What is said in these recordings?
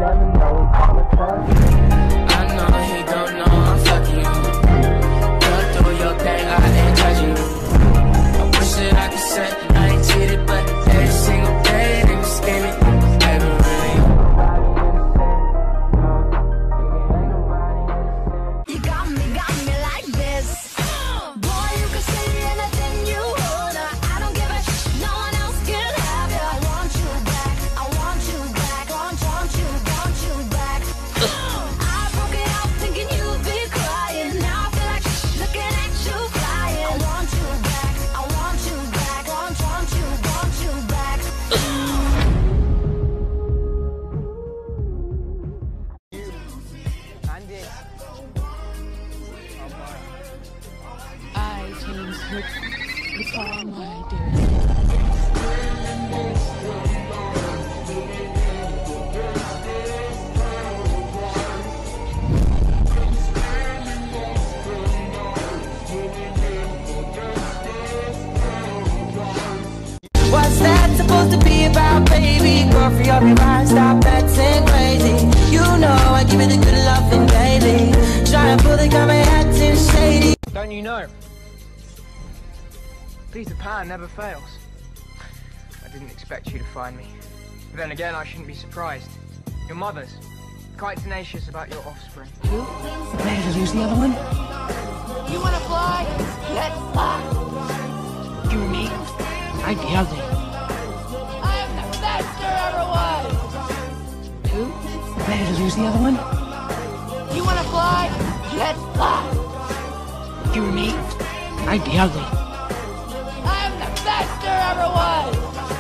never know if I'ma trust you. I know he don't know I'm fucking you. Go through your thing, I ain't judging you. I wish that I could say I ain't cheated, but every single day they be scheming. Baby, really, You got me like this. Boy, you can say anything you wanna. I don't give a shit, no one else can have you. I want you back, I want you back, want you back. I broke it out thinking you'd be crying. Now I feel like looking at you crying. I want you back, I want you back, want you back. I changed the song I did. What's that supposed to be about, baby? Girl, free up your mind, stop acting crazy. You know I give you the good loving daily. Try to pull the guy, my acting shady. Don't you know? Peter Pan never fails. I didn't expect you to find me. But then again, I shouldn't be surprised. Your mother's quite tenacious about your offspring. Who? Ready to lose the other one? You wanna fly? Let's fly. You and me? I'd be ugly. I am the best there ever was. Who? Ready to lose the other one? You wanna fly? Let's fly. You and me? I'd be ugly. I am the best there ever was.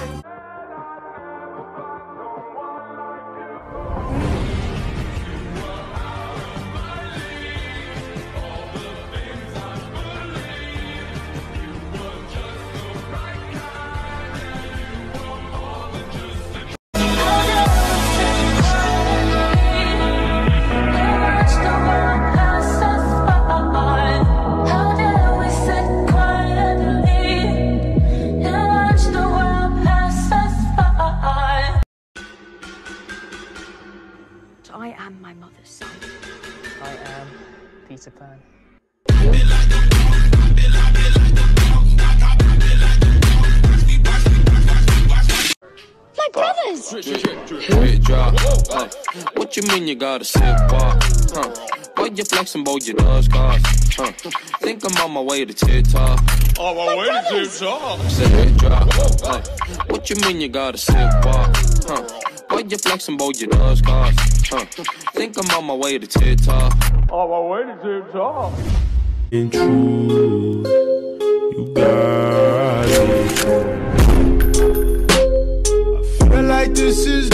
I am my mother's son. I am Peter Pan. My brothers! Hit drop. Hey, what you mean you gotta sit walk? Why you flexing both your does cars? Think I'm on my way to TikTok. On my way to TikTok. Said hit drop. Hey, what you mean you gotta sit walk? Why you flexing both your does cars? Think I'm on my way to TikTok. On my way to TikTok. In truth, you got it. I feel like this is